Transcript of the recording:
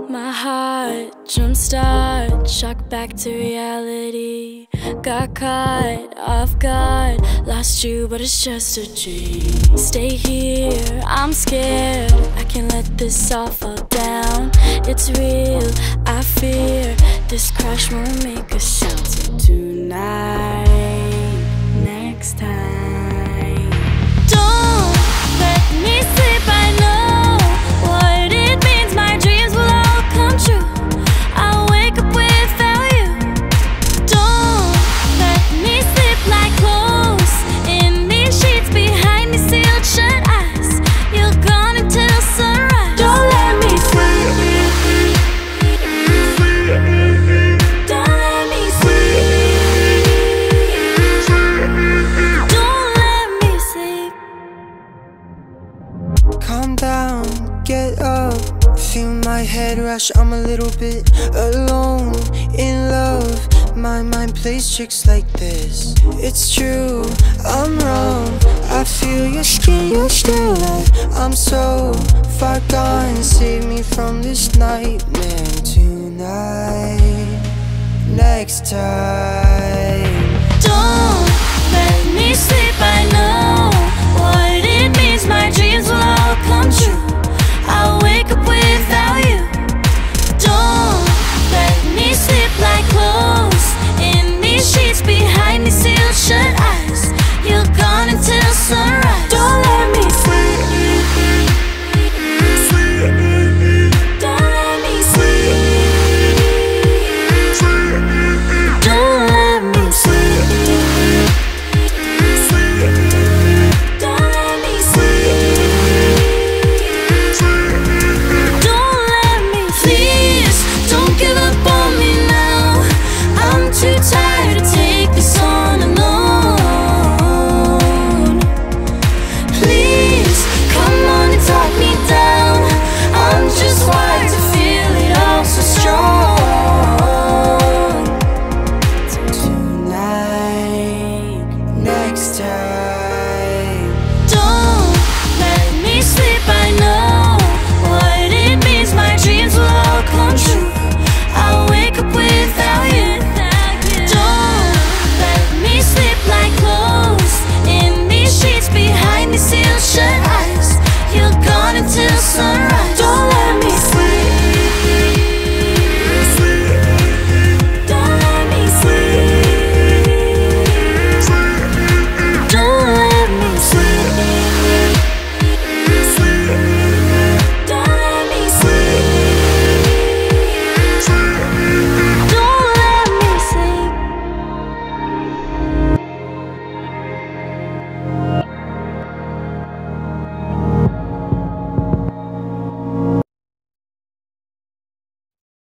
My heart jumpstart, shocked back to reality. Got caught off guard, lost you but it's just a dream. Stay here, I'm scared, I can't let this all fall down. It's real, I fear this crash won't make a sound. So tonight, next time, don't let me sleep, I know what it means. My dreams will all come true, I'll wake up without you. Don't let me sleep like clothes in these sheets, behind me sealed shut eyes. You're gone until sunrise. Don't let me sleep. Don't let me sleep. Don't let me sleep. Calm down, get up, feel my head rush. I'm a little bit alone, in love. My mind plays tricks like this. It's true, I'm wrong. I feel your skin, you're still alive. I'm so far gone, save me from this nightmare. Tonight, next time, Don't let me sleep, I know